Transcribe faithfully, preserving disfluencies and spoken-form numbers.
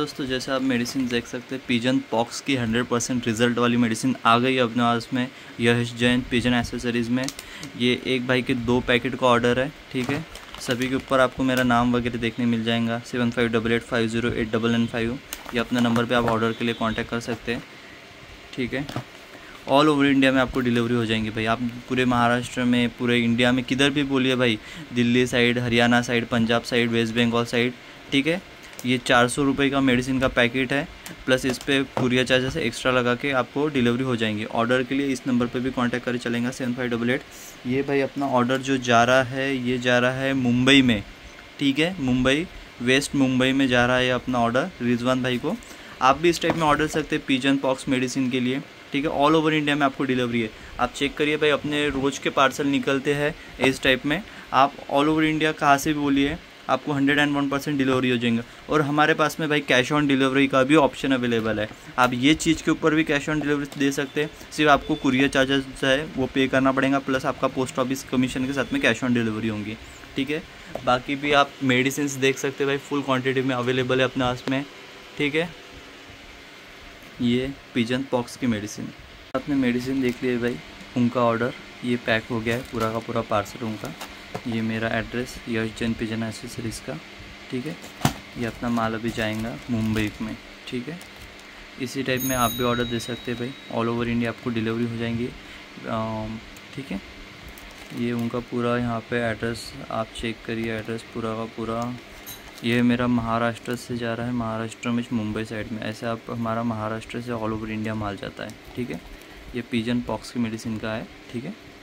दोस्तों जैसे आप मेडिसिन देख सकते हैं, पिजन पॉक्स की हंड्रेड परसेंट रिजल्ट वाली मेडिसिन आ गई अपने पास में यश जैन पिजन एसेसरीज़ में। ये एक भाई के दो पैकेट का ऑर्डर है, ठीक है। सभी के ऊपर आपको मेरा नाम वगैरह देखने मिल जाएगा, seven five double eight five zero eight double nine five. ये अपने नंबर पे आप ऑर्डर के लिए कांटेक्ट कर सकते हैं, ठीक है। ऑल ओवर इंडिया में आपको डिलीवरी हो जाएंगी भाई। आप पूरे महाराष्ट्र में, पूरे इंडिया में किधर भी बोलिए भाई, Delhi side, Haryana side, Punjab side, West Bengal side, ठीक है। ये चार सौ रुपये का मेडिसिन का पैकेट है, प्लस इस पर कुरियर चार्जेस एक्स्ट्रा लगा के आपको डिलीवरी हो जाएंगी। ऑर्डर के लिए इस नंबर पे भी कांटेक्ट कर चलेगा, सेवन फाइव डबल एट। ये भाई अपना ऑर्डर जो जा रहा है, ये जा रहा है मुंबई में, ठीक है। मुंबई, वेस्ट मुंबई में जा रहा है अपना ऑर्डर रिजवान भाई को। आप भी इस टाइप में ऑर्डर सकते हैं पिजन पॉक्स मेडिसिन के लिए, ठीक है। ऑल ओवर इंडिया में आपको डिलीवरी है। आप चेक करिए भाई, अपने रोज़ के पार्सल निकलते हैं इस टाइप में। आप ऑल ओवर इंडिया कहाँ से भी बोलिए, आपको hundred and one percent delivery हो जाएंगे। और हमारे पास में भाई कैश ऑन डिलीवरी का भी ऑप्शन अवेलेबल है। आप ये चीज़ के ऊपर भी कैश ऑन डिलीवरी दे सकते हैं, सिर्फ आपको कुरियर चार्जेस जो है वो पे करना पड़ेगा, प्लस आपका पोस्ट ऑफिस कमीशन के साथ में कैश ऑन डिलीवरी होंगी, ठीक है। बाकी भी आप मेडिसिन देख सकते हैं भाई, फुल क्वान्टिटी में अवेलेबल है अपने पास में, ठीक है। ये पिजन पॉक्स की मेडिसिन, आपने मेडिसिन देख लिया भाई। उनका ऑर्डर ये पैक हो गया है, पूरा का पूरा पार्सल उनका। ये मेरा address Yash Jain pigeon accessories का, ठीक है। ये अपना माल अभी जाएगा मुंबई में, ठीक है। इसी टाइप में आप भी ऑर्डर दे सकते हैं भाई, ऑल ओवर इंडिया आपको डिलीवरी हो जाएंगी, ठीक है। ये उनका पूरा यहाँ पे एड्रेस आप चेक करिए, एड्रेस पूरा का पूरा। ये मेरा महाराष्ट्र से जा रहा है, महाराष्ट्र में मुंबई साइड में, ऐसे आप हमारा महाराष्ट्र से ऑल ओवर इंडिया माल जाता है, ठीक है। ये पिजन पॉक्स की मेडिसिन का है, ठीक है।